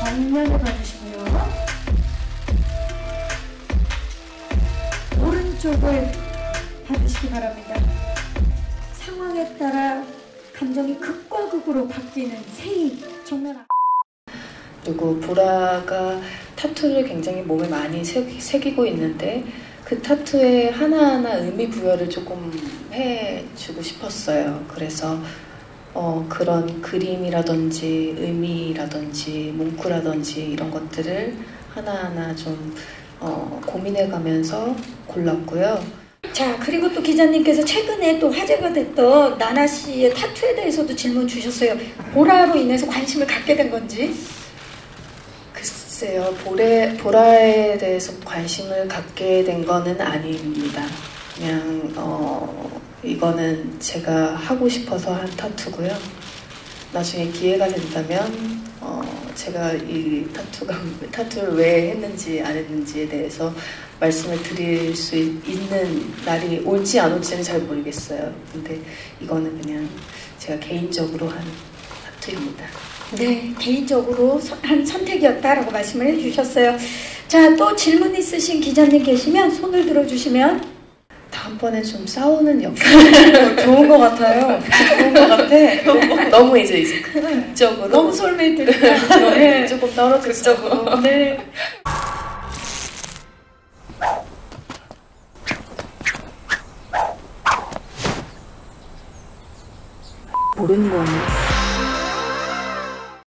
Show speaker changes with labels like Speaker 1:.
Speaker 1: 정면을 봐주시고요. 오른쪽을 봐주시기 바랍니다. 상황에 따라 감정이 극과 극으로 바뀌는 세이 정면.
Speaker 2: 그리고 보라가 타투를 굉장히 몸에 많이 새기고 있는데 그 타투에 하나하나 의미 부여를 조금 해주고 싶었어요. 그래서 그런 그림이라든지 의미라든지 문구라든지 이런 것들을 하나하나 좀 고민해가면서 골랐고요.
Speaker 1: 자, 그리고 또 기자님께서 최근에 또 화제가 됐던 나나 씨의 타투에 대해서도 질문 주셨어요. 보라로 인해서 관심을 갖게 된 건지?
Speaker 2: 글쎄요, 보라에 대해서 관심을 갖게 된 거는 아닙니다. 그냥 이거는 제가 하고 싶어서 한 타투고요. 나중에 기회가 된다면 제가 이 타투를 왜 했는지 안 했는지에 대해서 말씀을 드릴 수 있는 날이 올지 안 올지는 잘 모르겠어요. 근데 이거는 그냥 제가 개인적으로 한 타투입니다.
Speaker 1: 네, 개인적으로 한 선택이었다라고 말씀을 해주셨어요. 자, 또 질문 있으신 기자님 계시면 손을 들어주시면.
Speaker 2: 다음번에 좀 싸우는 역할
Speaker 1: 좋은 것 같아요. 좋은 것 같아.
Speaker 2: 너무 이제 극적으로
Speaker 1: 너무 솔메이트니까. 네.
Speaker 2: 조금 떨어졌어.
Speaker 1: 네.
Speaker 2: 모르는 거는